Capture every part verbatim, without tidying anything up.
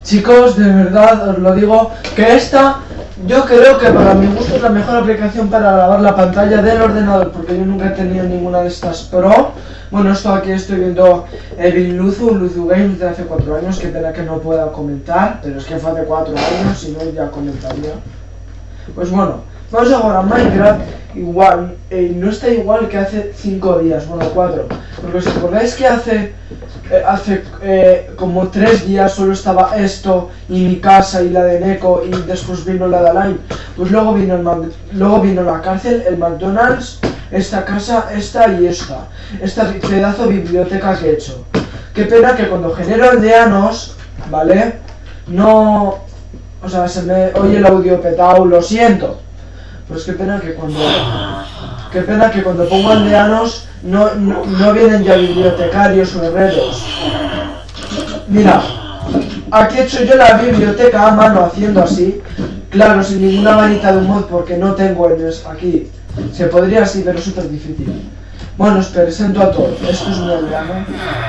Chicos, de verdad os lo digo, que esta, yo creo que para mi gusto es la mejor aplicación para grabar la pantalla del ordenador, porque yo nunca he tenido ninguna de estas Pro. Bueno, esto aquí estoy viendo Evil Luzu, Luzu Games de hace cuatro años, que pena que no pueda comentar, pero es que fue hace cuatro años, si no ya comentaría. Pues bueno, vamos a jugar a Minecraft, igual, eh, no está igual que hace cinco días, bueno, cuatro, porque os acordáis que hace, eh, hace eh, como tres días solo estaba esto, y mi casa, y la de Neko, y después vino la de Alain, pues luego vino, el luego vino la cárcel, el McDonald's, esta casa, esta y esta, esta pedazo de biblioteca que he hecho. Qué pena que cuando genero aldeanos, ¿vale? No... O sea, se me oye el audio petado, lo siento. Pues qué pena que cuando... Qué pena que cuando pongo aldeanos no, no, no vienen ya bibliotecarios o herreros. Mira, aquí he hecho yo la biblioteca a mano haciendo así. Claro, sin ninguna varita de un mod porque no tengo en es, aquí. Se podría así, pero es súper difícil. Bueno, os presento a todos. Esto es un aldeano.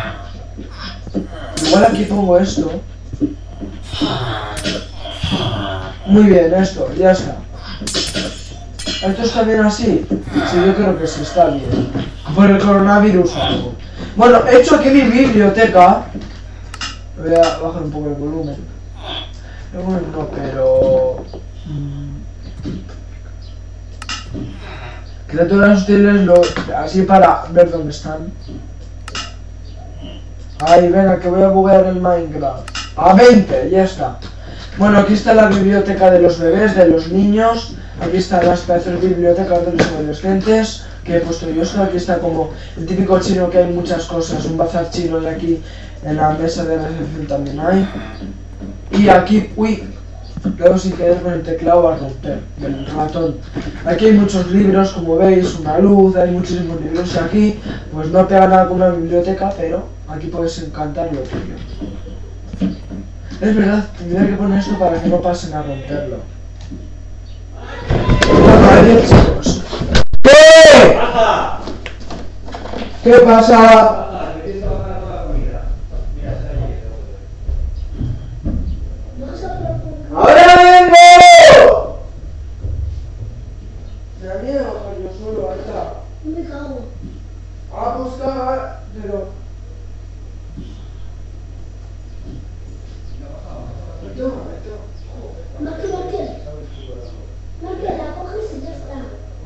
Igual aquí pongo esto. Muy bien, esto, ya está. ¿Esto está bien así? Sí, yo creo que sí está bien. Por el coronavirus o algo. Bueno, he hecho aquí mi biblioteca. Voy a bajar un poco el volumen. El volumen no, pero... Criaturas hostiles, lo... así para ver dónde están. Ay, venga, que voy a buguear el Minecraft. A veinte, ya está. Bueno, aquí está la biblioteca de los bebés, de los niños. Aquí están las pedazos bibliotecas de los adolescentes que he puesto yo esto. Aquí está como el típico chino, que hay muchas cosas, un bazar chino, y aquí en la mesa de recepción también hay. Y aquí, uy, luego sin querer con el teclado a romper el ratón. Aquí hay muchos libros, como veis, una luz, hay muchísimos libros. Y aquí, pues no pega nada con una biblioteca, pero aquí puedes encantar lo tuyo. Es verdad, tendría que poner esto para que no pasen a romperlo. Vale, chicos. ¿Qué? ¿Qué pasa? ¡Ahora vengo! Me da miedo bajar yo solo, ahí está. Me cago. Ah, pues caga, pero... No quiero que... No quiero, la coges y ya está.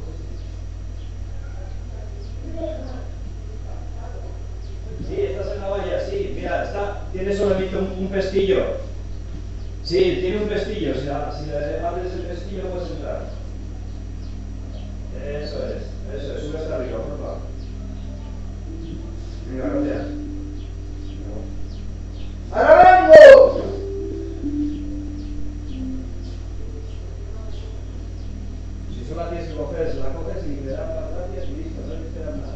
Sí, estás en la valla, sí, mira, está, tiene solamente un, un pestillo. Sí, tiene un pestillo, si, la, si le abres el pestillo puedes entrar. Eso es, eso es, sube hasta arriba, por favor. Venga, gracias. ¡Ahora vengo! Si solo la tienes que coger, se la coges y le das las gracias y listo, no hay que esperar nada.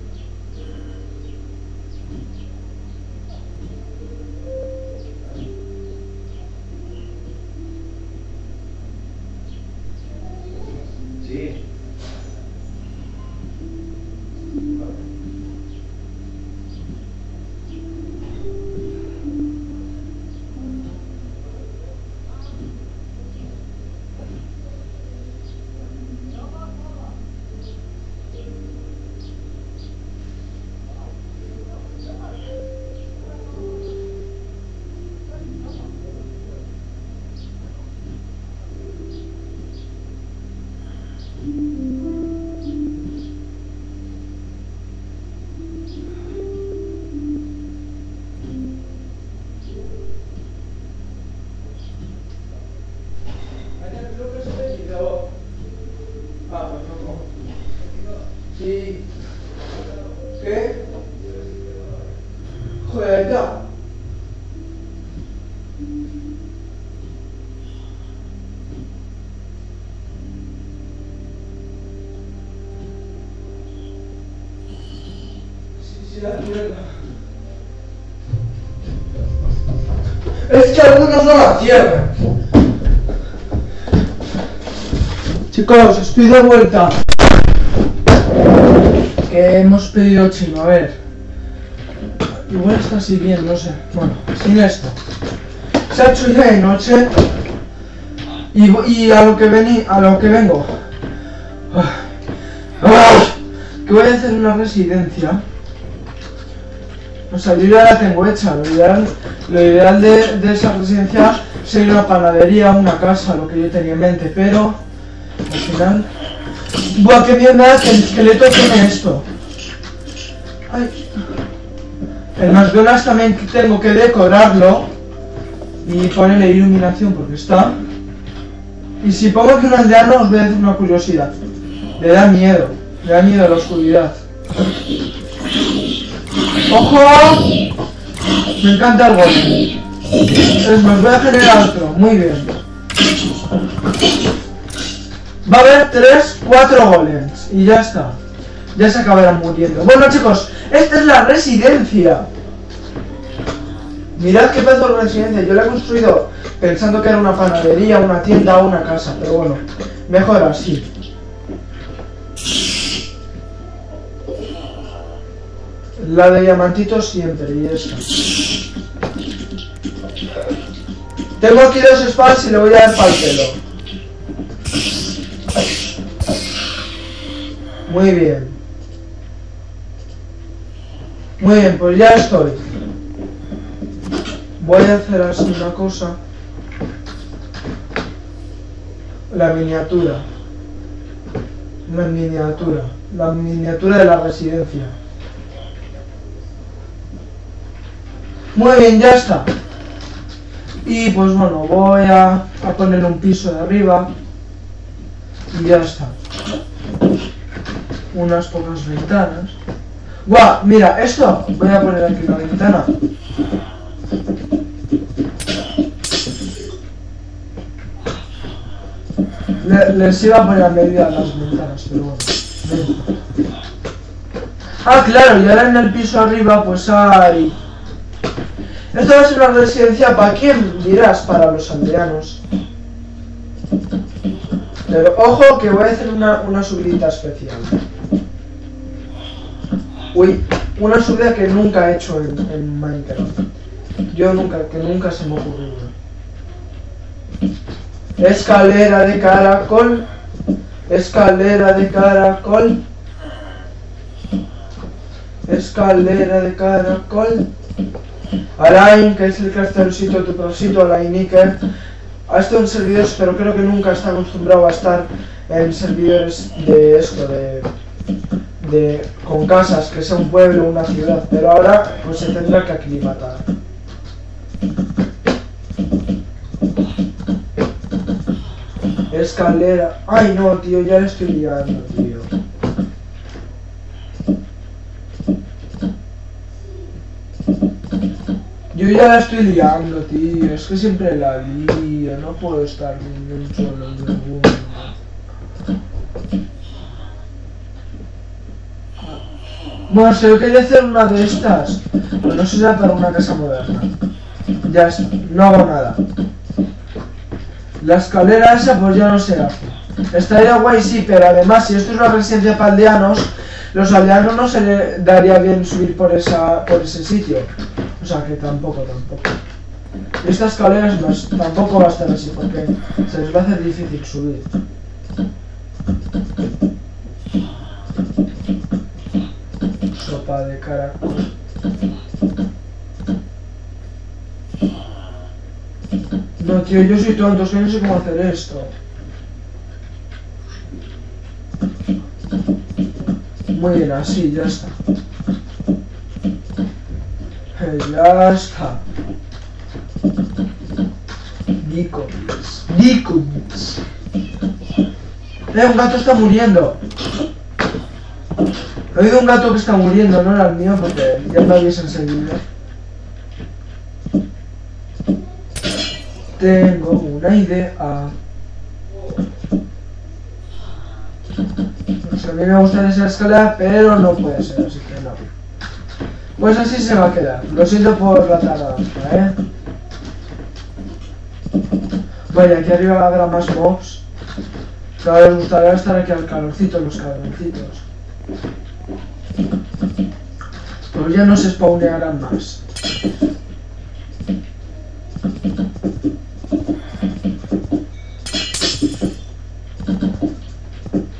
Sí. Sí. ¿Qué? Joder, ya. Sí, sí, la mierda. Es que algunos no la cierran. Chicos, estoy de vuelta. Que hemos pedido chino, a ver. Igual está así bien, no sé. Bueno, sin esto. Se ha hecho ya de noche. Y, y a lo que vení, a lo que vengo. Que voy a hacer una residencia. O sea, yo ya la tengo hecha. Lo ideal, lo ideal de, de esa residencia sería una panadería, una casa, lo que yo tenía en mente, pero al final. Buah, qué mierda, que el esqueleto tiene esto. Ay. El McDonald's también tengo que decorarlo y ponerle iluminación porque está. Y si pongo que un aldeano os voy a decir una curiosidad. Le da miedo, le da miedo a la oscuridad. ¡Ojo! Me encanta el golem. Es más, voy a generar otro, muy bien. Va a haber tres, cuatro golems y ya está. Ya se acabarán muriendo. Bueno chicos, esta es la residencia. Mirad qué pedazo de residencia. Yo la he construido pensando que era una panadería, una tienda o una casa. Pero bueno, mejor así. La de diamantitos siempre y esta. Tengo aquí dos espadas y le voy a dar pa'l pelo. Muy bien. Muy bien, pues ya estoy. Voy a hacer así una cosa. La miniatura. La miniatura. La miniatura de la residencia. Muy bien, ya está. Y pues bueno, voy a, a poner un piso de arriba. Y ya está. Unas pocas ventanas. ¡Guau! Mira, esto. Voy a poner aquí una ventana. Le, les iba a poner a medida las ventanas, pero bueno. Ven. Ah, claro, y ahora en el piso arriba pues hay... Esto va a ser una residencia, ¿para quién dirás? Para los aldeanos. Pero ojo que voy a hacer una, una subidita especial. Uy, una subida que nunca he hecho en, en Minecraft. Yo nunca, que nunca se me ha ocurrido. Escalera de caracol. Escalera de caracol. Escalera de caracol. Alain, que es el castellcito, tu prosito, Alain Iker. Ha estado en servidores, pero creo que nunca está acostumbrado a estar en servidores de esto, de, de con casas, que sea un pueblo o una ciudad. Pero ahora pues se tendrá que aclimatar. Escalera. Ay no, tío, ya le estoy liando, tío. Yo ya la estoy liando, tío. Es que siempre la lío. No puedo estar ni un solo segundo. Bueno, se yo quería hacer una de estas. Pero no se da para una casa moderna. Ya está, no hago nada. La escalera esa pues ya no se hace. Estaría guay, sí, pero además si esto es una residencia para aldeanos, los aldeanos no se les daría bien subir por esa por ese sitio. O sea que tampoco, tampoco. Esta escalera es más, tampoco va a estar así porque se les va a hacer difícil subir. Sopa de caracol. No, tío, yo soy tonto, es que no sé cómo hacer esto. Muy bien, así, ya está. Ya está. Dicobits. Dicobits. Eh, un gato está muriendo. He oído un gato que está muriendo, no era el mío porque ya me habéis enseñado. Tengo una idea. Pues a mí me gusta esa escala, pero no puede ser, así que no. Pues así se va a quedar. Lo siento por la tardanza, ¿eh? Vaya, aquí arriba habrá más mobs. Claro, les gustaría estar aquí al calorcito, los cabroncitos. Pues ya no se spawnearán más.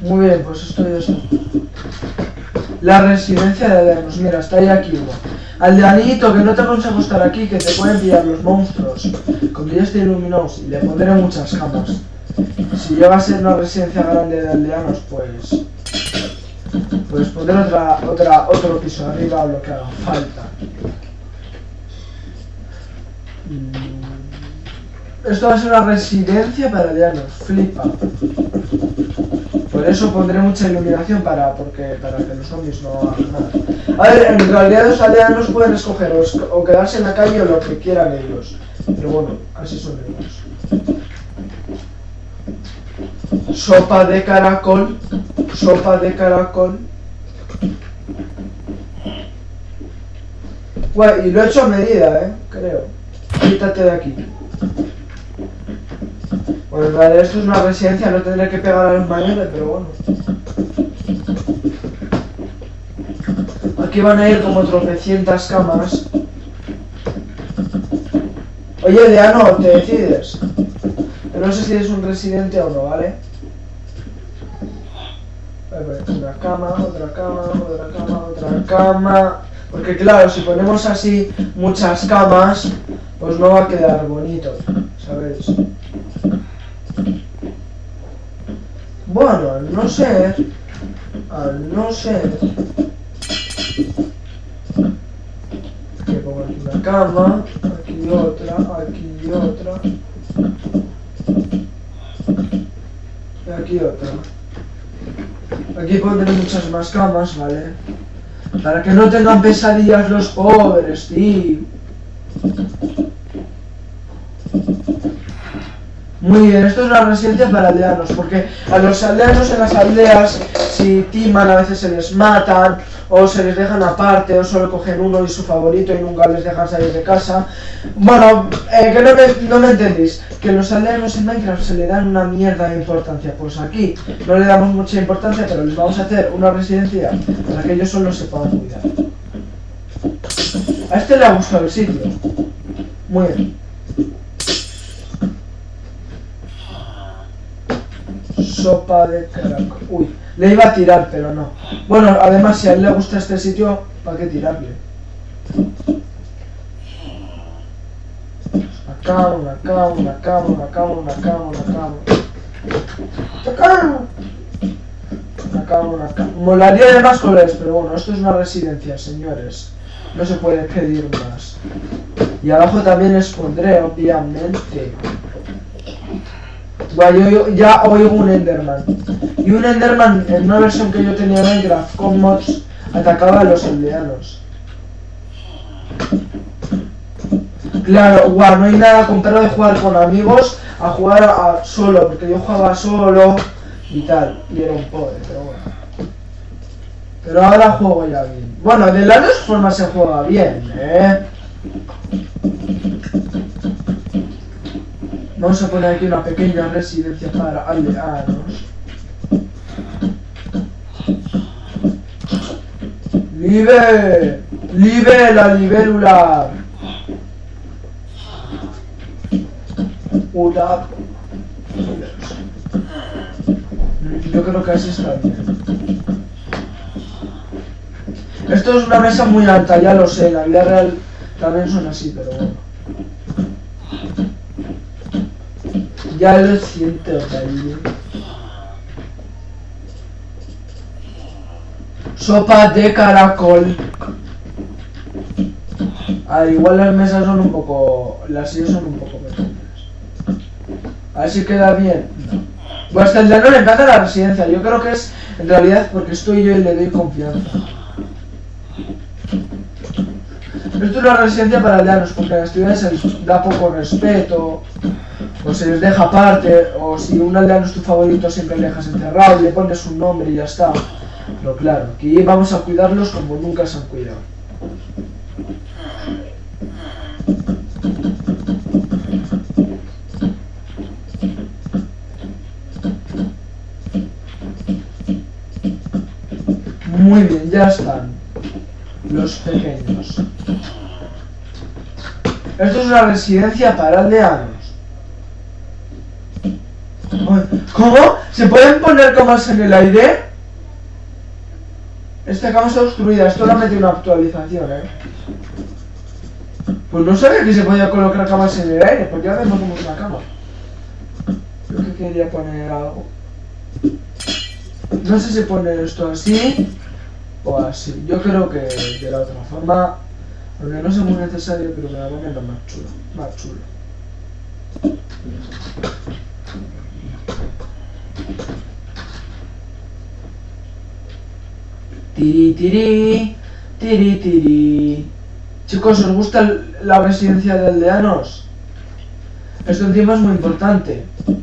Muy bien, pues esto ya está. La residencia de aldeanos. Mira, está ahí aquí uno. Aldeanito, que no te aconsejo estar aquí, que te pueden pillar los monstruos. Cuando ya esté iluminado, y le pondré muchas camas. Si llega a ser una residencia grande de aldeanos, pues... Pues pondré otra, otra, otro piso arriba o lo que haga falta. Esto va a ser una residencia para aldeanos, flipa. Por eso pondré mucha iluminación para, porque, para que los zombies no hagan nada. A ver, en realidad los aldeanos pueden escoger o, o quedarse en la calle o lo que quieran ellos. Pero bueno, así son ellos. Sopa de caracol. Sopa de caracol. Guay, y lo he hecho a medida, eh, creo. Quítate de aquí. Bueno, en realidad esto es una residencia, no tendré que pegar al mayores, pero bueno. Aquí van a ir como tropecientas camas. Oye, Deano, ¿te decides? No sé si eres un residente o no, ¿vale? Una cama, otra cama, otra cama, otra cama... Porque claro, si ponemos así muchas camas, pues no va a quedar bonito, ¿sabéis? Bueno, al no ser... Al no ser... Que pongo aquí una cama, aquí otra, aquí otra... Y aquí otra. Aquí pondré muchas más camas, ¿vale? Para que no tengan pesadillas los pobres, tío. Muy bien, esto es una residencia para aldeanos, porque a los aldeanos en las aldeas, si timan, a veces se les matan, o se les dejan aparte, o solo cogen uno y su favorito y nunca les dejan salir de casa. Bueno, eh, que no me, no me entendéis, que los aldeanos en Minecraft se le dan una mierda de importancia. Pues aquí no le damos mucha importancia, pero les vamos a hacer una residencia para que ellos solo se puedan cuidar. A este le ha gustado el sitio. Muy bien. Sopa de caracol. Uy, le iba a tirar, pero no. Bueno, además, si a él le gusta este sitio, ¿para qué tirarle? Una cama, una cama, una cama, una cama, una cama, una cama. Una cama. Una cama, una cama. Molaría de más colores, pero bueno, esto es una residencia, señores. No se puede pedir más. Y abajo también les pondré, obviamente. Bueno, yo, yo ya oigo un Enderman. Y un Enderman, en una versión que yo tenía en Minecraft con mods, atacaba a los aldeanos. Claro, guau, no hay nada comparado de jugar con amigos a jugar a, a solo, porque yo jugaba solo y tal, y era un pobre, pero bueno. Pero ahora juego ya bien. Bueno, de las dos formas se juega bien, eh. Vamos a poner aquí una pequeña residencia para aldeanos. ¡Live! ¡Live la libélula! Una... Yo creo que así está bien. Esto es una mesa muy alta, ya lo sé, en la vida real también son así, pero bueno. Ya lo siento, cariño. Sopa de caracol. A ver, igual las mesas son un poco... Las sillas son un poco pequeñas. A ver si queda bien. No. Pues hasta el de no le encanta la residencia. Yo creo que es, en realidad, porque estoy yo y le doy confianza. Esto es una residencia para aldeanos, porque a las ciudades se les da poco respeto, o se les deja aparte, o si un aldeano es tu favorito siempre le dejas encerrado y le pones un nombre y ya está. Pero claro, aquí vamos a cuidarlos como nunca se han cuidado. Muy bien, ya están los pequeños. Esto es una residencia para aldeanos. ¿Cómo? ¿Se pueden poner camas en el aire? Esta cama está obstruida, esto le ha metido una actualización, eh. Pues no sabía que se podía colocar camas en el aire, porque ahora no tenemos una cama. Yo que quería poner algo. No sé si poner esto así o así. Yo creo que de la otra forma, aunque no sea muy necesario, pero me la voy a poner más chulo, más chulo. Tiri tiri, tiri tiri. Chicos, ¿os gusta la residencia de aldeanos? Esto encima es muy importante.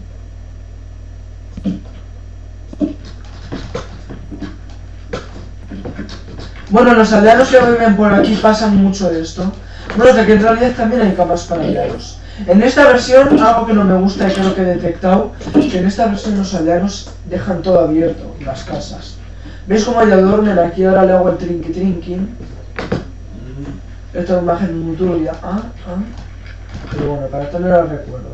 Bueno, los aldeanos que viven por aquí pasan mucho de esto. Bueno, que aquí en realidad también hay camas para aldeanos. En esta versión, algo que no me gusta y creo que he detectado, que en esta versión los aldeanos dejan todo abierto, las casas. ¿Veis cómo ya duermen? Aquí ahora le hago el trinqui trinqui. Esta imagen muy turbia. Ah, ah. Pero bueno, para tener el recuerdo.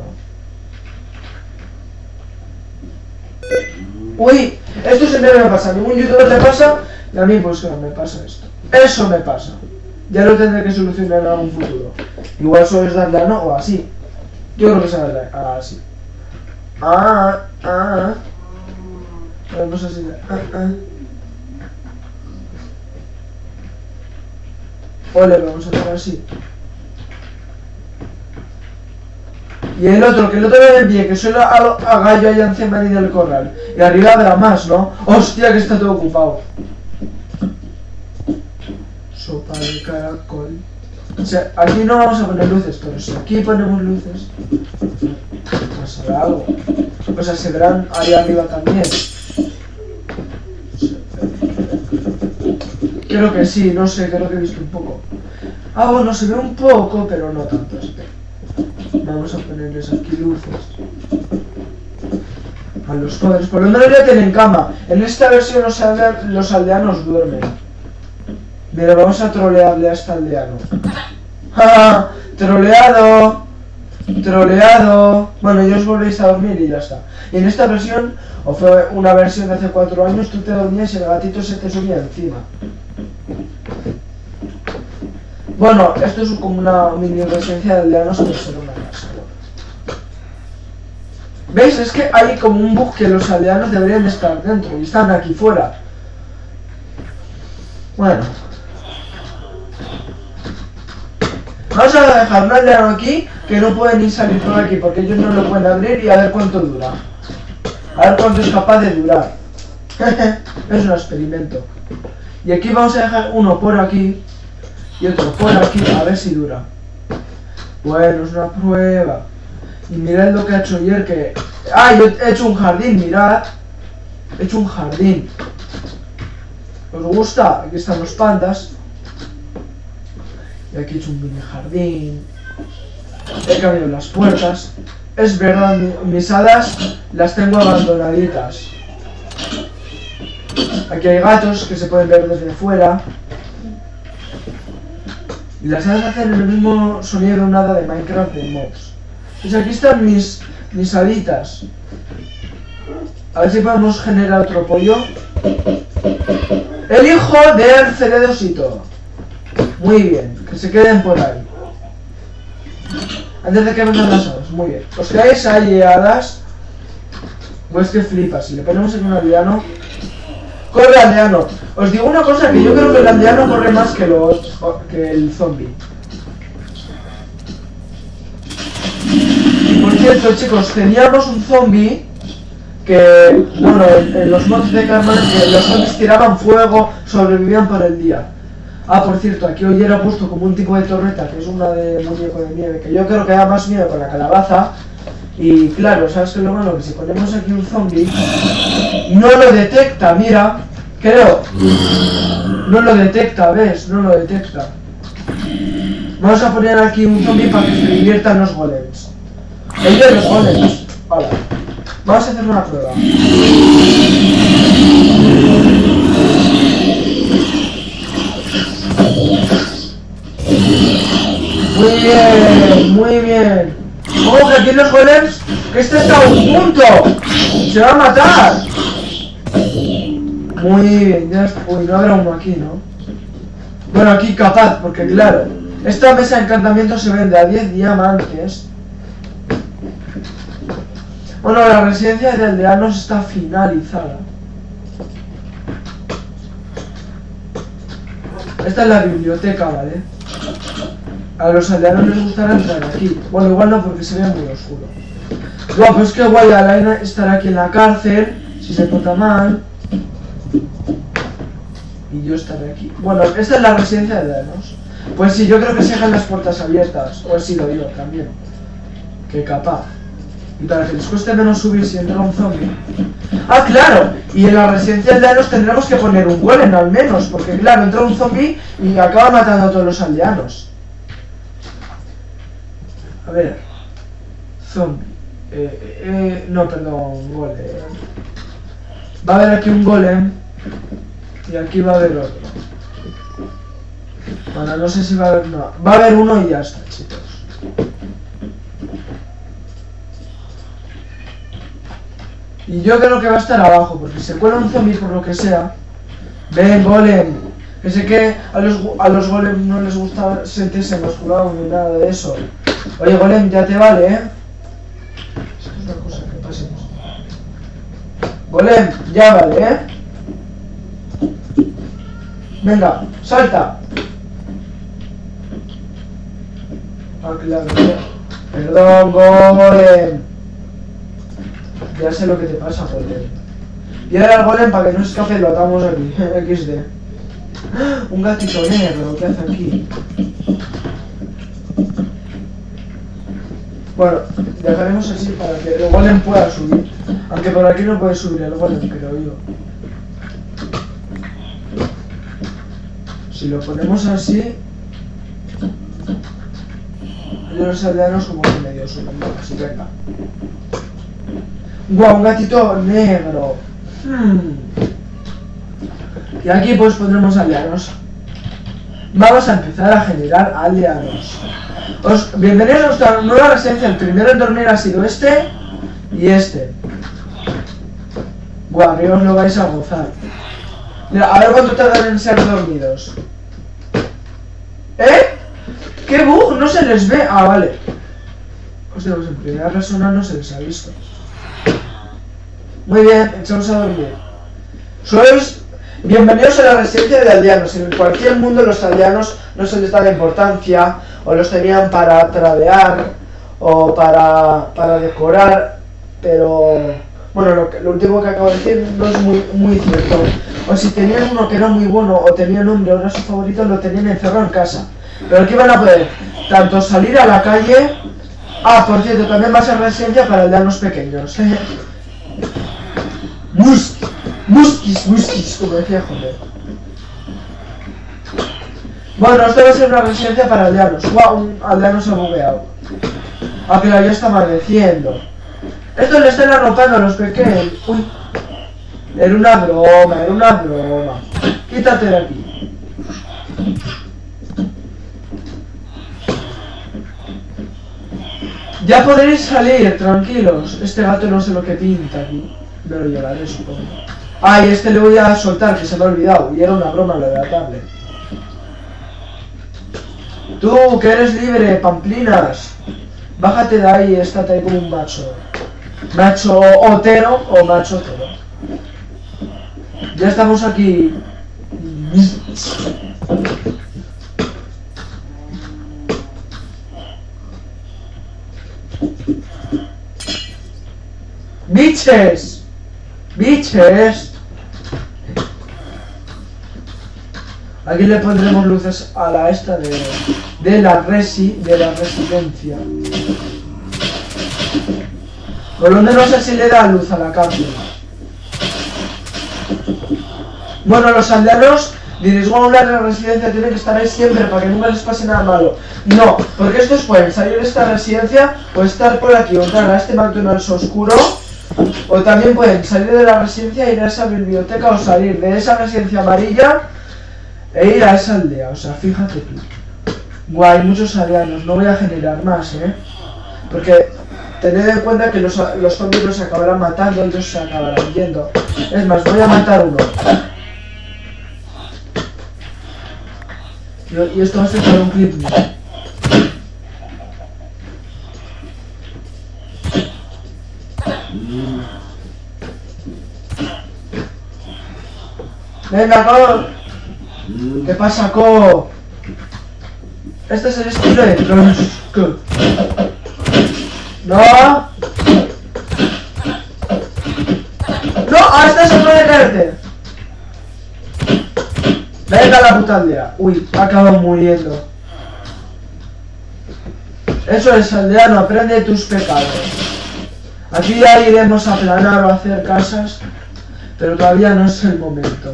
Uy, esto siempre me pasa. A ningún youtuber le pasa y a mí pues no me pasa esto. Eso me pasa. Ya lo tendré que solucionar en algún futuro. Igual solo es darle a no o así. Yo creo que es darle a así. Ah, ah. Vamos así. Ah, ah. Ole, vamos a hacer así. Y el otro, que el otro ve de pie, que solo haga yo allá encima del corral. Y arriba habrá más, ¿no? Hostia, que está todo ocupado. Sopa de caracol. O sea, aquí no vamos a poner luces, pero si aquí ponemos luces, pasará algo. O sea, se verán ahí arriba también. Creo que sí, no sé, creo que he visto un poco. Ah, bueno, se ve un poco, pero no tanto. Espera. Vamos a ponerles aquí luces. A los padres, por lo menos ya tienen cama. En esta versión los, aldea los aldeanos duermen. Mira, vamos a trolearle a este aldeano. ¡Ja! ¡Troleado! ¡Troleado! Bueno, ya os volvéis a dormir y ya está. Y en esta versión, o fue una versión de hace cuatro años, tú te dormías y el gatito se te subía encima. Bueno, esto es como una mini residencia de aldeanos, pero será una casa. ¿Veis? Es que hay como un bug que los aldeanos deberían de estar dentro y están aquí fuera. Bueno. Vamos a dejar un aldeano aquí que no puede ni salir por aquí porque ellos no lo pueden abrir y a ver cuánto dura. A ver cuánto es capaz de durar. Es un experimento. Y aquí vamos a dejar uno por aquí y otro por aquí, a ver si dura. Bueno, es una prueba. Y mirad lo que ha hecho ayer que... ¡Ah! Yo he hecho un jardín, mirad. He hecho un jardín. ¿Os gusta? Aquí están los pandas. Y aquí he hecho un mini jardín. He cambiado las puertas. Es verdad, mis hadas las tengo abandonaditas. Aquí hay gatos que se pueden ver desde fuera. Y las hadas hacen el mismo sonido de un hada de Minecraft de mobs. Pues aquí están mis, mis haditas. A ver si podemos generar otro pollo. El hijo del ceredosito. Muy bien, que se queden por ahí. Antes de que vengan las hadas, muy bien. ¿Os quedáis ahí, hadas? Pues que flipas, si le ponemos en un aldeano. Corre aldeano. Os digo una cosa, que yo creo que el aldeano corre más que, los, que el zombie. Y por cierto, chicos, teníamos un zombie que, bueno, en, en los mods de Carman, que los zombies tiraban fuego, sobrevivían por el día. Ah, por cierto, aquí hoy era puesto como un tipo de torreta, que es una de muñeco de nieve, que yo creo que da más miedo con la calabaza. Y claro, ¿sabes qué es lo malo? Que si ponemos aquí un zombie, no lo detecta, mira, creo. No lo detecta, ¿ves? No lo detecta. Vamos a poner aquí un zombie para que se diviertan los golems. El de los golems. Vale. Vamos a hacer una prueba. Muy bien, muy bien. ¡Oh, que aquí los golems! ¡Que este está a un punto! ¡Se va a matar! Muy bien, ya está. Uy, no habrá uno aquí, ¿no? Bueno, aquí capaz, porque claro, esta mesa de encantamiento se vende a diez diamantes. Bueno, la residencia de aldeanos está finalizada. Esta es la biblioteca, ¿vale? A los aldeanos les gustará entrar aquí. Bueno, igual no, porque se ve muy oscuro. Guau, pues que guay, Alaina estará aquí en la cárcel, si se porta mal. Y yo estaré aquí. Bueno, esta es la residencia de aldeanos. Pues sí, yo creo que se dejan las puertas abiertas. O así lo digo también. Que capaz. Y para que les cueste menos subir si entra un zombie. ¡Ah, claro! Y en la residencia de aldeanos tendremos que poner un golem al menos. Porque claro, entra un zombie y acaba matando a todos los aldeanos. A ver. Zombie. Eh, eh, eh, no, perdón, golem. Va a haber aquí un golem. Y aquí va a haber otro. Bueno, no sé si va a haber... No. Va a haber uno y ya está, chicos. Y yo creo que va a estar abajo, porque si se cuela un zombie por lo que sea. Ven, golem. Que sé que a los, a los golem no les gusta sentirse musculados ni nada de eso. Oye, golem, ya te vale, ¿eh? Esto es una cosa que pasemos. Golem, ya vale, ¿eh? Venga, salta. Ah, claro. Perdón, golem. Ya sé lo que te pasa, golem. Y ahora el golem, para que no se escape, lo atamos aquí. equis de. Un gatito negro, ¿qué hace aquí? Bueno, dejaremos así para que el golem pueda subir. Aunque por aquí no puede subir el golem, creo yo. Si lo ponemos así, los aldeanos como que medio suben, así que venga. Guau, un gatito negro. Hmm. Y aquí pues pondremos aldeanos. Vamos a empezar a generar aldeanos. Os, bienvenidos a nuestra nueva residencia. El primero en dormir ha sido este y este. Guau, que os lo vais a gozar. Mira, a ver cuánto tardan en ser dormidos. ¿Eh? ¿Qué bug? No se les ve. Ah, vale. Hostia, pues en primera persona no se les ha visto. Muy bien, echamos a dormir. Sois bienvenidos a la residencia de aldeanos. En cualquier mundo los aldeanos no se les da la importancia, o los tenían para tradear, o para, para decorar, pero... Bueno, lo, que, lo último que acabo de decir no es muy, muy cierto. O si tenían uno que era muy bueno, o tenían un hombre, o era su favorito, lo tenían encerrado en casa. Pero aquí van a poder tanto salir a la calle... Ah, por cierto, también va a ser residencia para aldeanos pequeños. Mus, muskis, muskis, como decía Joder. Bueno, esto va a ser una residencia para aldeanos. Wow, un aldeano se ha bugueado. Ah, pero ya está amaneciendo. Esto le están arropando a los pequeños. Uy. Era una broma, era una broma. Quítate de aquí. Ya podréis salir, tranquilos. Este gato no sé lo que pinta aquí. Me lo llevaré, supongo. Ah, y este le voy a soltar, que se me ha olvidado. Y era una broma lo de la tablet. Tú, que eres libre, pamplinas. Bájate de ahí y estate ahí como un macho. Macho otero o macho otero. Ya estamos aquí. ¡Biches! ¡Biches! Aquí le pondremos luces a la esta de, de la resi, de la residencia. Por donde no sé si le da luz a la cárcel. Bueno, los aldeanos diréis, bueno, la residencia tiene que estar ahí siempre para que nunca les pase nada malo. No, porque estos pueden salir de esta residencia o estar por aquí o entrar a este McDonald's oscuro. O también pueden salir de la residencia e ir a esa biblioteca o salir de esa residencia amarilla e ir a esa aldea. O sea, fíjate tú. Guay, muchos aldeanos. No voy a generar más, ¿eh? Porque tened en cuenta que los, los zombies los acabarán matando, ellos se acabarán yendo. Es más, voy a matar uno. Y, y esto va a ser para un clip mío. Venga, Co. ¿Qué pasa, Co? Este es el estilo de Trunsk. No. No, a este se puede caerte. Venga la puta aldea. Uy, ha acabado muriendo. Eso es, aldeano, aprende tus pecados. Aquí ya iremos a planar o a hacer casas, pero todavía no es el momento.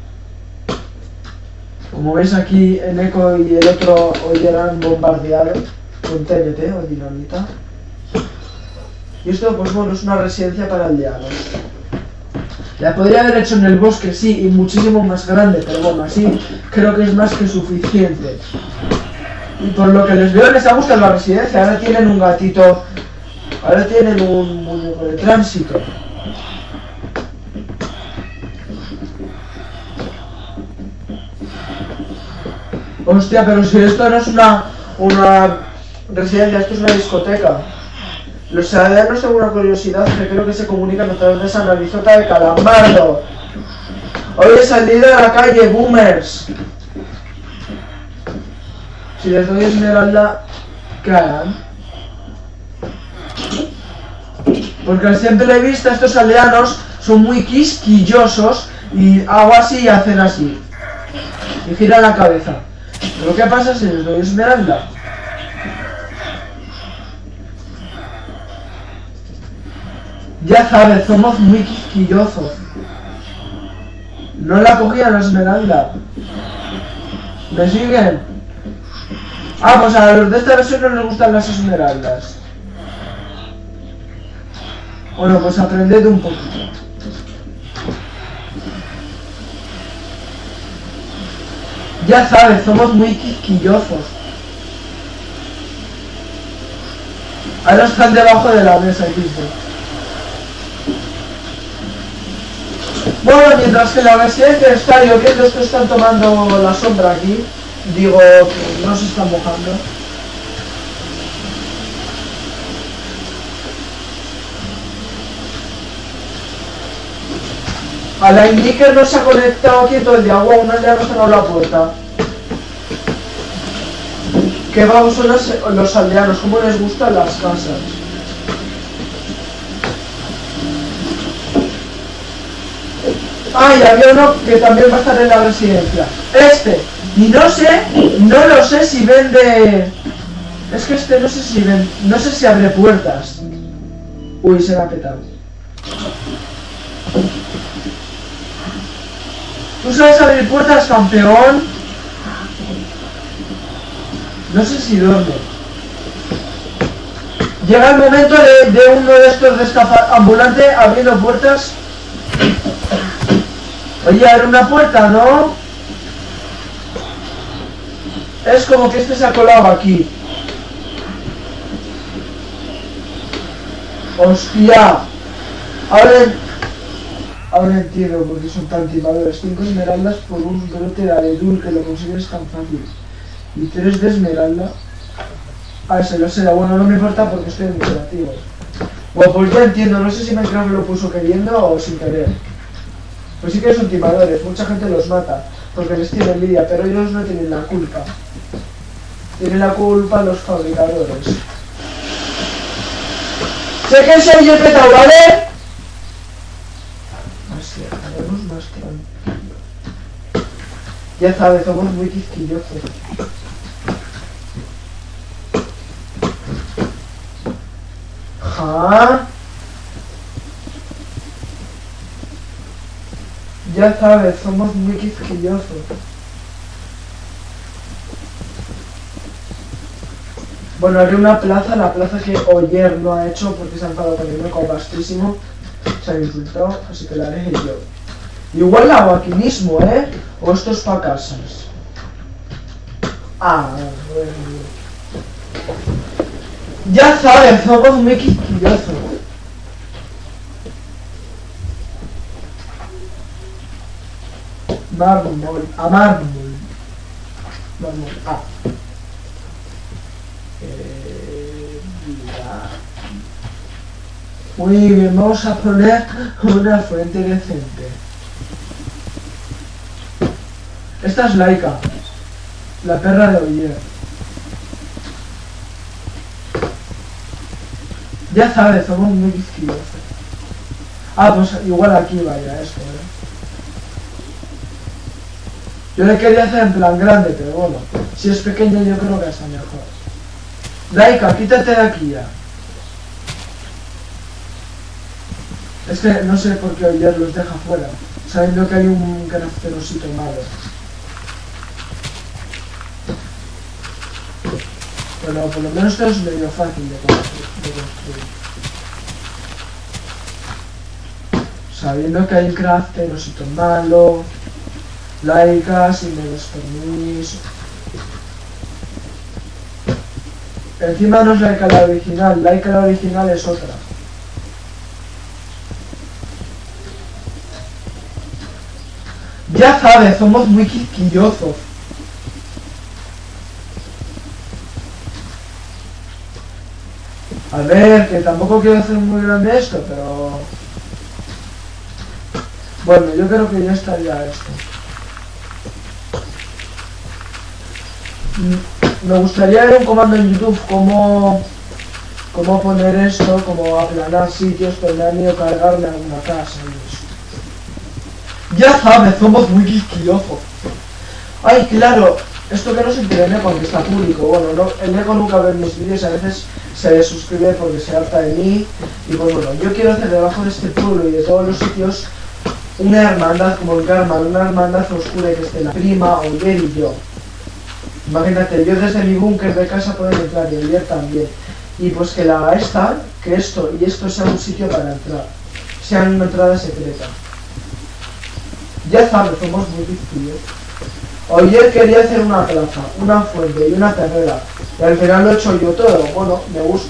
Como veis aquí, el Eco y el otro hoy eran bombardeados con T N T o dinamita. Y esto, pues bueno, es una residencia para aldeanos. La podría haber hecho en el bosque, sí, y muchísimo más grande, pero bueno, así creo que es más que suficiente. Y por lo que les veo, les ha gustado la residencia. Ahora tienen un gatito, ahora tienen un muñeco de tránsito. Hostia, pero si esto no es una, una residencia, esto es una discoteca. Los aldeanos, tengo una curiosidad que creo que se comunican a través de esa narizota de calamardo. Hoy he salido a la calle, boomers. Si les doy esmeralda, ¿qué harán? Porque siempre he visto a estos aldeanos, son muy quisquillosos y hago así y hacen así. Y giran la cabeza. ¿Pero qué pasa si les doy esmeralda? Ya sabes, somos muy quisquillosos. No la cogía la esmeralda. ¿Me siguen? Ah, pues a los de esta versión no les gustan las esmeraldas. Bueno, pues aprended un poquito. Ya sabes, somos muy quisquillosos. Ahora están debajo de la mesa, dice. Bueno, mientras que la residencia está lloviendo, estos están tomando la sombra aquí. Digo, que no se están mojando. A la Indiker no se ha conectado aquí todo el día. Wow, una ya no se abre la puerta. Qué vagos son los, los aldeanos, cómo les gustan las casas. Ah, y había uno que también va a estar en la residencia. Este. Y no sé, no lo sé si vende... Es que este no sé si vende... No sé si abre puertas. Uy, se me ha petado. ¿Tú sabes abrir puertas, campeón? No sé si duerme. Llega el momento de, de uno de estos de escapar ambulante abriendo puertas. Oye, abre una puerta, ¿no? Es como que este se ha colado aquí. ¡Hostia! Ahora, ahora entiendo por qué son tan timadores. Cinco esmeraldas por un brote de abedul que lo consigues tan fácil. Y tres de esmeralda. Ah, se lo será. Bueno, no me importa porque estoy en negativo. Bueno, pues ya entiendo. No sé si Minecraft lo puso queriendo o sin querer. Pues sí que son timadores. Mucha gente los mata porque les tiene envidia, pero ellos no tienen la culpa. Tienen la culpa los fabricadores. Sé que soy el petao, ¿vale? Así, haremos más tranquilo. Ya sabes, somos muy quisquillosos. ¿Ja? Ya sabes, somos muy quisquillosos. Bueno, haré una plaza, la plaza que Oyer no ha hecho porque se ha enfadado con el meco vastísimo. Se ha insultado, así que la haré yo. Igual la hago aquí mismo, ¿eh? O esto es para casas. Ah, bueno. Ya sabes, somos muy quisquillosos. Mármol, a mármol. Mármol, ah. Eh, ya. Muy bien, vamos a poner una fuente decente. Esta es Laika, la perra de Oyer. Ya sabes, somos muy quisquillosos. Ah, pues igual aquí vaya esto, ¿eh? Yo le quería hacer en plan grande, pero bueno, si es pequeño yo creo que está mejor. Laika, quítate de aquí ya. Es que no sé por qué Oyer los deja fuera, sabiendo que hay un caracterosito malo. Pero por lo menos esto es medio fácil de construir. Sabiendo que hay un caracterosito malo, Laika sin menos permiso. Encima no es Laika la original, Laika la original es otra. Ya sabes, somos muy quisquillosos. A ver, que tampoco quiero hacer muy grande esto, pero... Bueno, yo creo que ya estaría esto. Me gustaría ver un comando en YouTube cómo, cómo poner esto, cómo aplanar sitios, pero me han ido a cargarme alguna casa y eso. Ya sabes, somos muy quisquillosos. Ay, claro, esto que no se entere Neko, que está público. Bueno, no, el Neko nunca ve mis vídeos, a veces se suscribe porque se harta de mí. Y pues bueno, yo quiero hacer debajo de este pueblo y de todos los sitios una hermandad como el Karma, una hermandad oscura que esté la prima, Oyer y yo. Imagínate, yo desde mi búnker de casa puedo entrar y Oyer también. Y pues que la esta, que esto y esto sea un sitio para entrar, sea una entrada secreta. Ya sabes, somos muy difíciles. Oyer quería hacer una plaza, una fuente y una terrera. Y al final lo he hecho yo todo. Bueno, me gusta.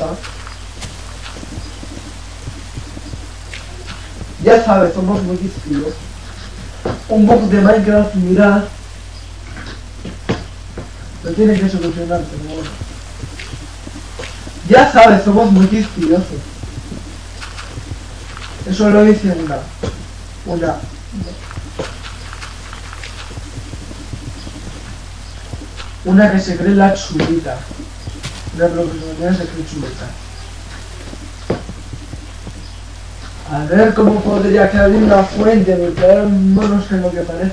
Ya sabes, somos muy difíciles. Un bug de Minecraft, mirad. Lo tiene que solucionar, pero bueno. Ya sabes, somos muy quisquillosos. Eso lo hice una. Una. Una que se cree la chulita. Una profesional se cree chulita. A ver cómo podría quedar una fuente, porque ahora no sé lo que parece.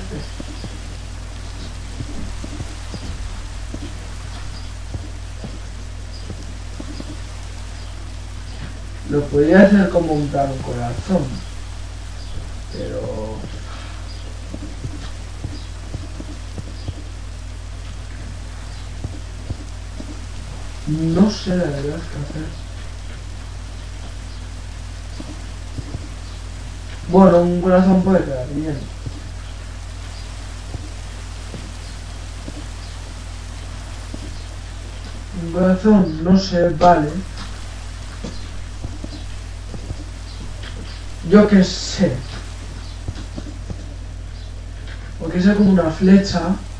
Lo podría hacer como un plan corazón, pero... no sé la verdad qué hacer. Bueno, un corazón puede quedar bien. Un corazón no sé, vale. Yo qué sé. Porque sea como una flecha.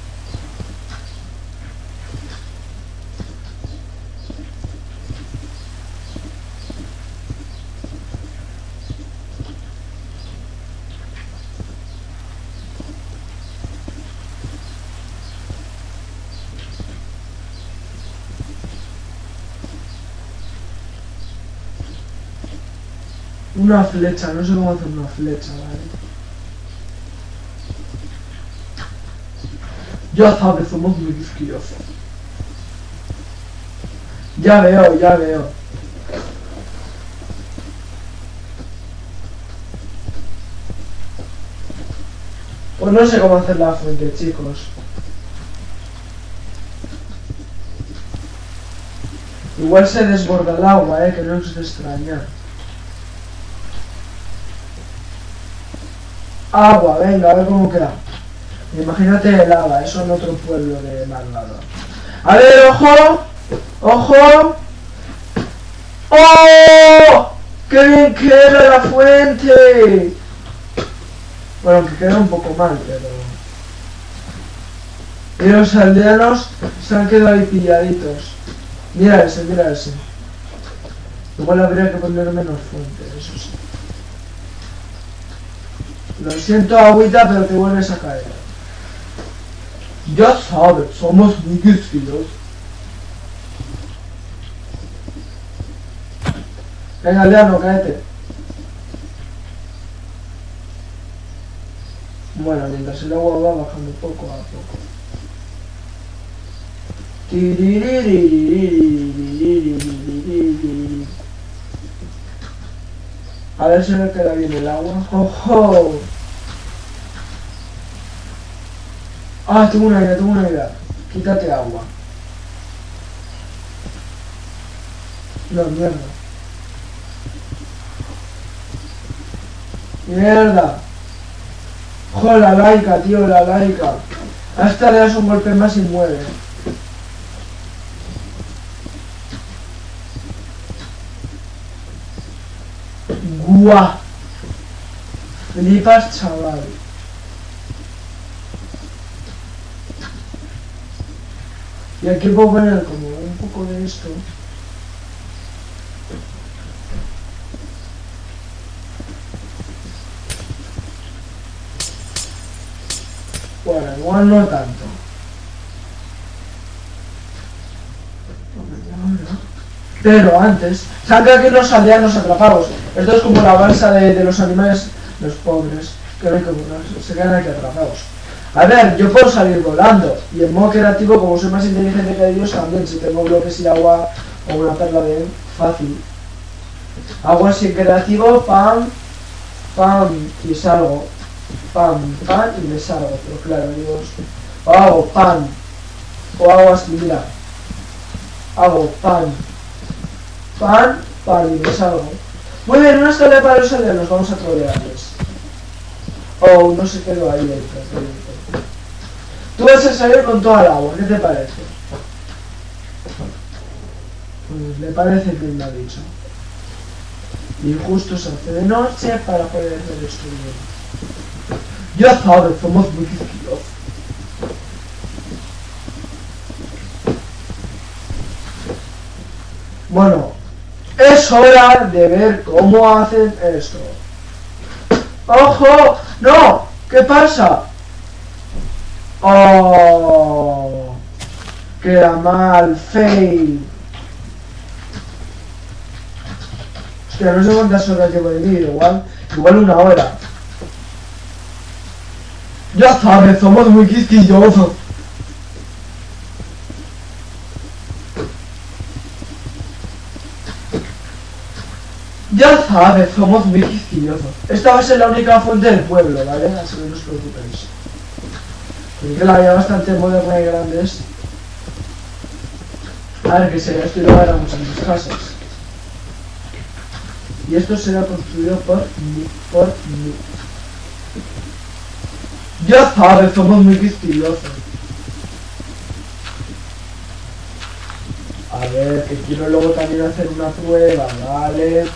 Una flecha, no sé cómo hacer una flecha, ¿vale? Ya sabes, somos muy quisquillosos. Ya veo, ya veo. Pues no sé cómo hacer la fuente, chicos. Igual se desborda el agua, eh, que no es de extrañar. Agua, venga, a ver cómo queda. Imagínate el lava, eso en otro pueblo de Malvado. A ver, ojo, ojo. ¡Oh! ¡Qué bien queda la fuente! Bueno, aunque queda un poco mal, pero... Y los aldeanos se han quedado ahí pilladitos. Mira ese, mira ese. Igual habría que poner menos fuentes, eso sí. Lo siento, agüita, pero te vuelves a caer. Ya sabes, somos muy quisquillos. Venga, aldeano, cállate. Bueno, mientras el agua va bajando poco a poco. A ver si me queda bien el agua. ¡Ojo! Ah, tengo una idea, tengo una idea. Quítate agua. No, mierda. Mierda. Joder, la laica, tío, la laica. A esta le das un golpe más y muere. Guau. Flipas, chaval. Y aquí puedo poner como un poco de esto. Bueno, igual no tanto. Pero antes, saben que aquí los aldeanos atrapados. Esto es como la balsa de, de los animales, los pobres, que no hay como, no, se quedan aquí atrapados. A ver, yo puedo salir volando. Y en modo creativo, como soy más inteligente que ellos, también si tengo bloques y agua o una perla de fácil. Agua sin creativo, pam, pam, y salgo. Pam, pam, y me salgo. Pero claro, digo, o hago pan, o hago así, mira. Hago pan, pan, pan, y me salgo. Muy bien, una escalera para los aldeanos, vamos a trolearles. Oh, no se quedó ahí dentro. Tú vas a salir con toda el agua, ¿qué te parece? Pues me parece que me ha dicho. Y justo se hace de noche para poder hacer esto bien. Ya sabes, somos muy quisquillosos. Bueno, es hora de ver cómo hacen esto. ¡Ojo! ¡No! ¿Qué pasa? ¡Oh! Queda mal, fail. Hostia, no sé cuántas horas llevo de vídeo, igual, igual una hora. Ya sabes, somos muy quisquillosos. Ya sabes, somos muy quisquillosos. Esta va a ser la única fuente del pueblo, ¿vale? Así que no os preocupéis. Porque la había bastante moderna y grande es. A ver, que será esto y lo haremos en mis casas. Y esto será construido por mí, por mí. Ya sabes, somos muy quisquillosos. A ver, que quiero luego también hacer una prueba, ¿vale?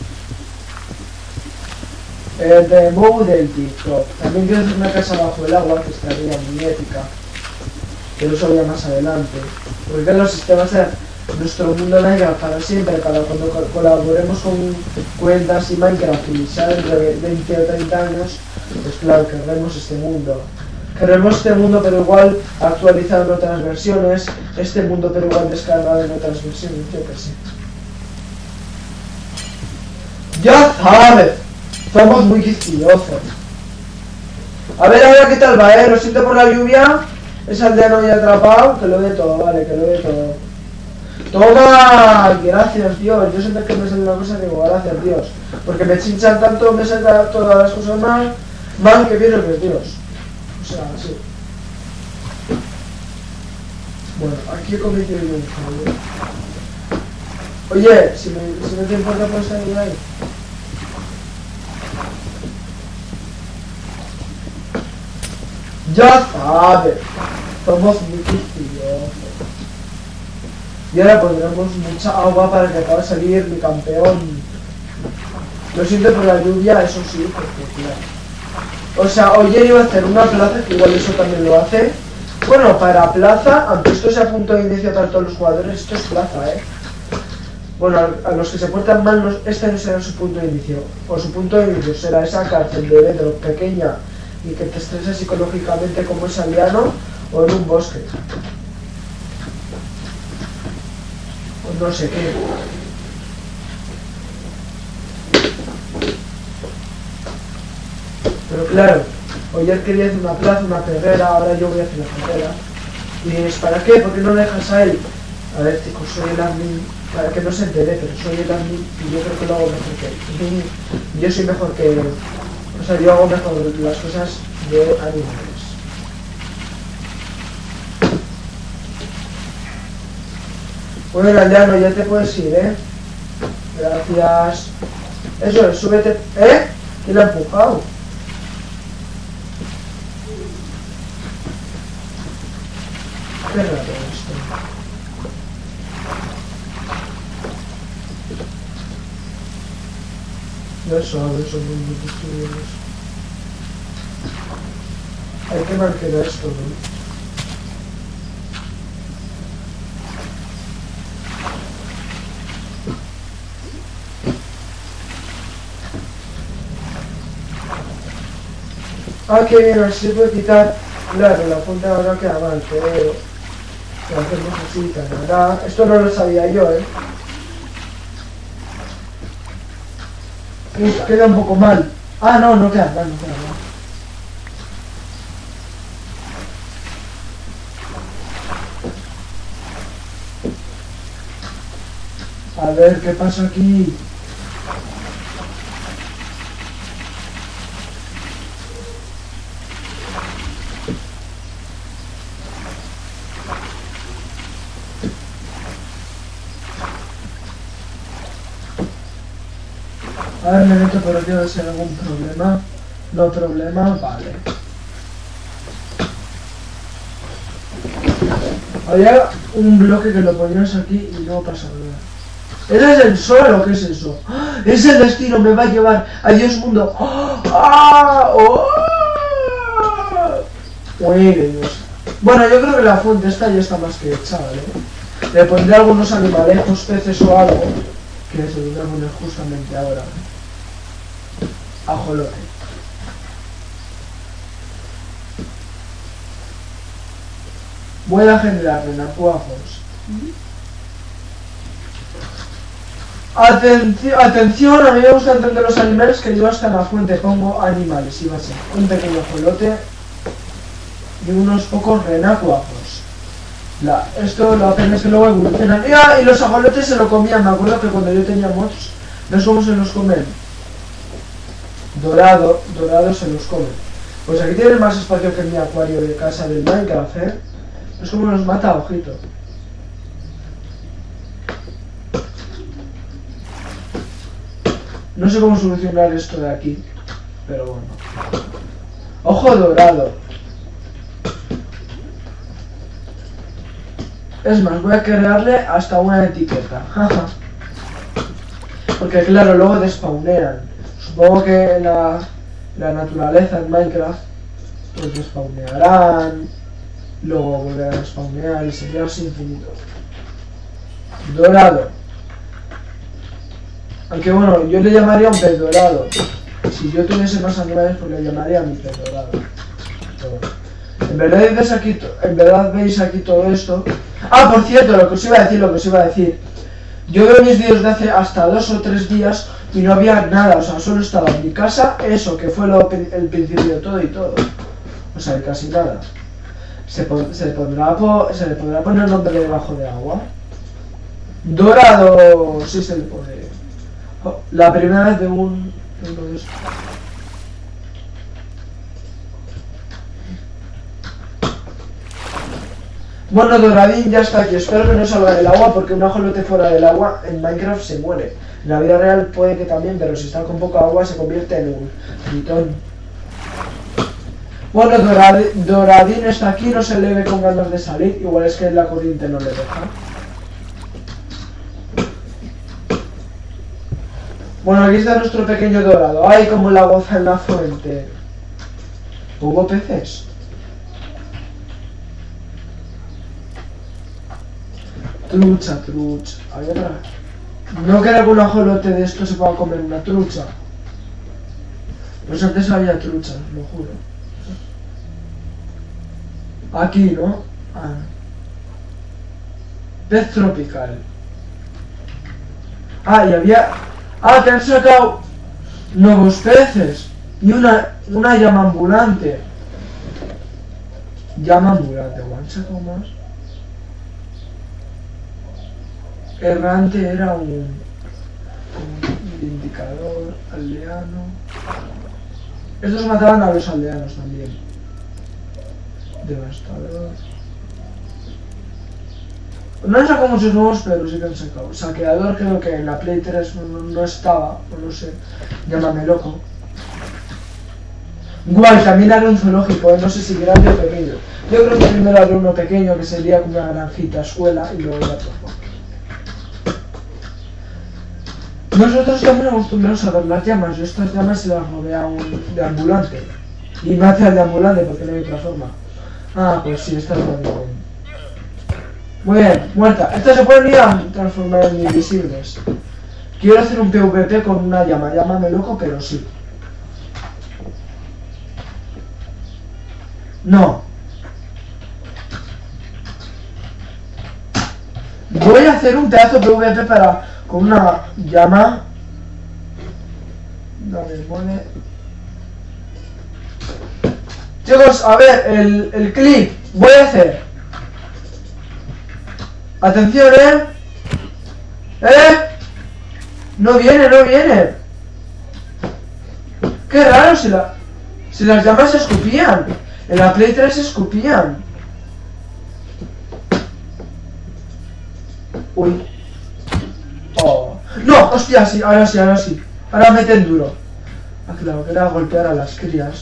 El demo del TikTok. También quiero hacer una casa bajo el agua que estaría muy épica. Pero eso ya más adelante. Porque los sistemas de nuestro mundo no llega para siempre. Para cuando colaboremos con cuentas y Minecraft y sea dentro de veinte o treinta años, pues claro, querremos este mundo. Queremos este mundo, pero igual actualizado en otras versiones. Este mundo, pero igual descargado en otras versiones. Yo qué sé. ¡Ya sabes! Somos muy quisquillosos. A ver ahora qué tal va, eh. Lo siento por la lluvia. Ese aldeano ya atrapado. Que lo dé todo, vale, que lo dé todo. ¡Toma! Gracias, Dios. Yo siempre que me sale una cosa digo, gracias, Dios. Porque me chinchan tanto, me sacan todas las cosas mal, mal que vienen los Dios. O sea, sí. Bueno, aquí he cometido yo un fallo. Oye, si me, si no te importa, puedes salir ahí. Ya sabes, somos muy quisquillosos. Y ahora pondremos mucha agua para que pueda salir mi campeón. Lo siento por la lluvia, eso sí, porque claro. O sea, hoy iba a hacer una plaza, que igual eso también lo hace. Bueno, para plaza, aunque esto sea punto de inicio para todos los jugadores, esto es plaza, ¿eh? Bueno, a, a los que se portan mal, los, este no será su punto de inicio. O su punto de inicio será esa cárcel de Bedrock pequeña y que te estresa psicológicamente como es aldeano, o en un bosque. O no sé qué. Pero claro, hoy él quería hacer una plaza, una perrera, ahora yo voy a hacer la perrera. Y dices, ¿para qué? ¿Por qué no lo dejas a él? A ver, chicos, soy el admin, para que no se entere, pero soy el admin y yo creo que lo hago mejor que él. Yo soy mejor que él. O sea, yo hago mejor las cosas de animales. Bueno, aldeano, ya te puedes ir, ¿eh? Gracias. Eso es, súbete. ¿Eh? ¿Quién lo ha empujado? Qué raro esto. No es suave, son muy disturbios. Hay que marcar esto, ¿no? Ah, que bien, así se puede quitar. Claro, la punta ahora queda mal, pero lo hacemos así, canará. Esto no lo sabía yo, ¿eh? Uf, queda un poco mal. Ah, no, no queda mal, no queda mal. A ver, ¿qué pasa aquí? A ver, me meto por aquí a ver si hay algún problema. No problema, vale. Había un bloque que lo ponías aquí y no pasa nada. ¿Ese es el sol o qué es eso? ¡Ah! ¡Es el destino! ¡Me va a llevar! ¡Adiós mundo! ¡Ah! ¡Oh! Uy, Dios. Bueno, yo creo que la fuente esta ya está más que hecha, ¿vale? Le pondré algunos animalejos, peces o algo que se lo voy a poner justamente ahora. Ajolote. Voy a generar renacuajos. Atención, atención, a mí me gusta entender los animales que yo hasta en la fuente pongo animales. Y va a ser un pequeño ajolote y unos pocos renacuajos. La, esto lo hacen es que luego evolucionan. ¡Ah! Y los ajolotes se lo comían. Me acuerdo que cuando yo tenía mods, ¿ves cómo se los comen? Dorado, dorado se los comen. Pues aquí tienen más espacio que en mi acuario de casa del Minecraft, ¿eh? Es como los mata, ojito. No sé cómo solucionar esto de aquí, pero bueno. Ojo dorado. Es más, voy a crearle hasta una etiqueta. Porque claro, luego despawnean. Supongo que la, la naturaleza en Minecraft pues despawnearán, luego volverán a spawnear y sería así infinito. Dorado. Aunque bueno, yo le llamaría un pez dorado. Si yo tuviese más animales, pues le llamaría a mi pez dorado. Pero bueno. En verdad, veis aquí, en verdad veis aquí todo esto. Ah, por cierto, lo que os iba a decir, lo que os iba a decir. Yo veo mis vídeos de hace hasta dos o tres días y no había nada, o sea, solo estaba en mi casa, eso, que fue lo, el principio de todo y todo. O sea, casi nada. ¿Se, pon, se, pondrá po, ¿Se le podrá poner nombre debajo de agua? Dorado, sí se le pone. Oh, la primera vez de un... De uno de estos. Bueno, Doradín ya está aquí. Espero que no salga del agua porque un ajolote fuera del agua en Minecraft se muere. En la vida real puede que también, pero si está con poca agua se convierte en un tritón. Bueno, Doradín, Doradín está aquí, no se le ve con ganas de salir. Igual es que la corriente no le deja. Bueno, aquí está nuestro pequeño dorado. ¡Ay, como la goza en la fuente! ¿Hubo peces? Trucha, trucha. Había otra. No que algún ajolote de esto se pueda comer una trucha. Pues antes había truchas, lo juro. Aquí, ¿no? Ah. Pez tropical. Ah, y había... Ah, que han sacado nuevos peces. Y una, una llama ambulante. Llama ambulante, ¿o han sacado más? Errante era un... un indicador, aldeano... Estos mataban a los aldeanos también. Devastador... No han sacado muchos nuevos, pero sí que han sacado. Saqueador creo que en la Play tres no, no estaba, o no sé. Llámame loco. Guay, también haré un zoológico, ¿eh? No sé si grande o pequeño. Yo creo que primero haré uno pequeño, que sería como una granjita, escuela, y luego ya todo. Nosotros estamos acostumbrados a ver las llamas. Yo estas llamas se las robé a un deambulante. Y me hace al deambulante porque no hay otra forma. Ah, pues sí, esta es la de... Muy bien, muerta. Estas se pueden ir a transformar en invisibles. Quiero hacer un PvP con una llama. Llámame loco, pero sí. No. Voy a hacer un pedazo de PvP para... con una llama. Dame, mole. Chicos, a ver, el, el clip. Voy a hacer... Atención, eh. Eh. No viene, no viene. Qué raro, si, la, si las llamas se escupían. En la Play tres se escupían. Uy. Oh. No, hostia, sí, ahora sí, ahora sí. Ahora meten duro. Ah, claro, que era golpear a las crías.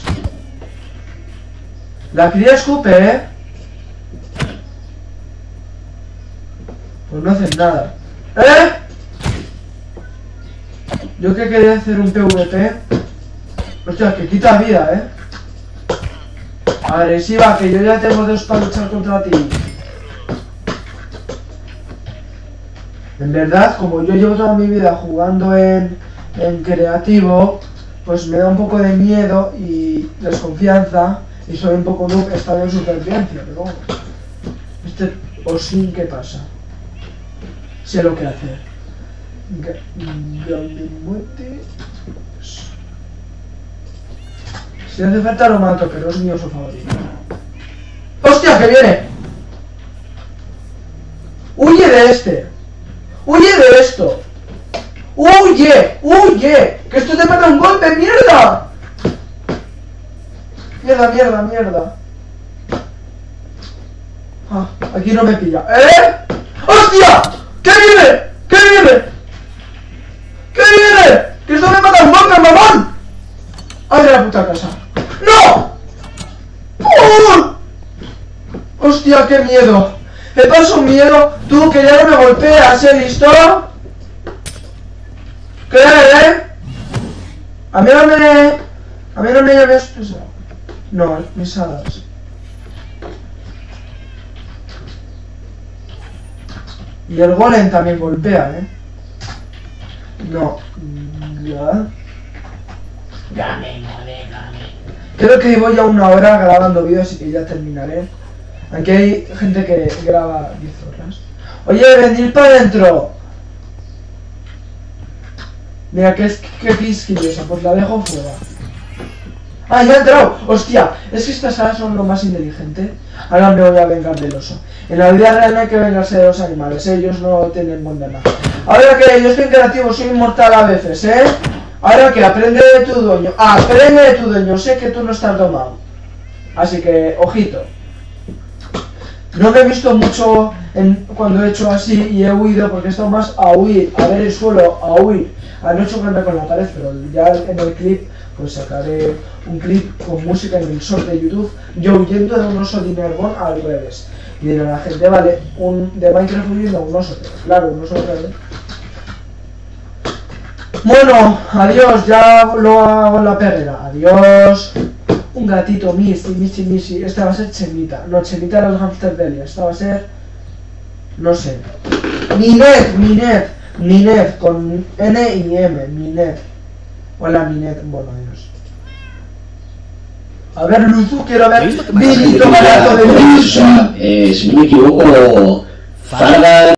La cría escupe, eh. Pues no hacen nada. ¿Eh? Yo que quería hacer un PvP. Hostia, que quita vida, eh. Agresiva, que yo ya tengo dos para luchar contra ti. En verdad, como yo llevo toda mi vida jugando en, en creativo, pues me da un poco de miedo y desconfianza. Y soy un poco noob, estado en supervivencia, pero bueno. Este Osin, ¿qué pasa? Sé lo que hacer. Si hace falta lo mato, pero es mi oso favorito. ¡Hostia, que viene! ¡Huye de este! ¡Huye de esto! ¡Huye! ¡Huye! ¡Que esto te mata un golpe! ¡Mierda! Mierda, mierda, mierda. Ah, aquí no me pilla. ¿Eh? ¡Hostia! ¿Qué viene? ¿Qué viene? ¿Qué viene? ¡Que esto me mata un golpe, mamón! ¡Ay, de la puta casa! ¡No! ¡Oh! ¡Hostia, qué miedo! ¡Me paso miedo! ¡Tú, que ya no me golpeas! ¿Eh? ¿Listo? ¿Qué, eh? A mí no me... A mí no me llames pesado. No, mis hadas. Y el golem también golpea, ¿eh? No. Ya. Dame, dame, dame. Creo que llevo ya una hora grabando vídeos y que ya terminaré. Aquí hay gente que graba diez horas. Oye, venid para adentro. Mira, que es que quisquillosa, pues la dejo fuera. ¡Ah, ya ha entrado! ¡Hostia! Es que estas hadas son lo más inteligente. Ahora me voy a vengar del oso. En la vida real no hay que vengarse de los animales, ¿eh? Ellos no tienen buen nada. Ahora que yo estoy creativo, soy inmortal a veces, ¿eh? Ahora que aprende de tu dueño. Aprende de tu dueño, sé que tú no estás domado. Así que, ojito. No me he visto mucho en, cuando he hecho así y he huido, porque he estado más a huir, a ver el suelo, a huir, a no chocarme con la pared, pero ya en el clip pues sacaré un clip con música en el short de YouTube, yo huyendo de un oso dinergón al revés. Y dirá la gente, vale, un de Minecraft huyendo a un oso, pero claro, un oso al revés. Bueno, adiós, ya lo hago en la perrera. Adiós. Un gatito, Missy, Missy, Missy. Esta va a ser Chemita. No, Chemita era el hamster de Elia. Esta va a ser... No sé. Minet, Minet. Minet, con N y M. Minet. Hola, Minet. Bueno, adiós. A ver, Luzu, quiero ver... Vinito barato de Luzu. Eh, si no me equivoco... Farga...